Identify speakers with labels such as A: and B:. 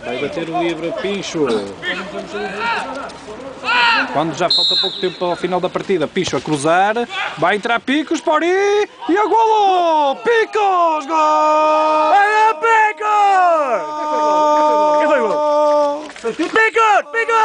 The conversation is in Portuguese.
A: Vai bater o livre Pincho. Quando já falta pouco tempo para o final da partida, Pincho a cruzar. Vai entrar Picos, Pori e a golo! Picos! Gol!
B: Picos! Quem foi o gol? Picos! Picos!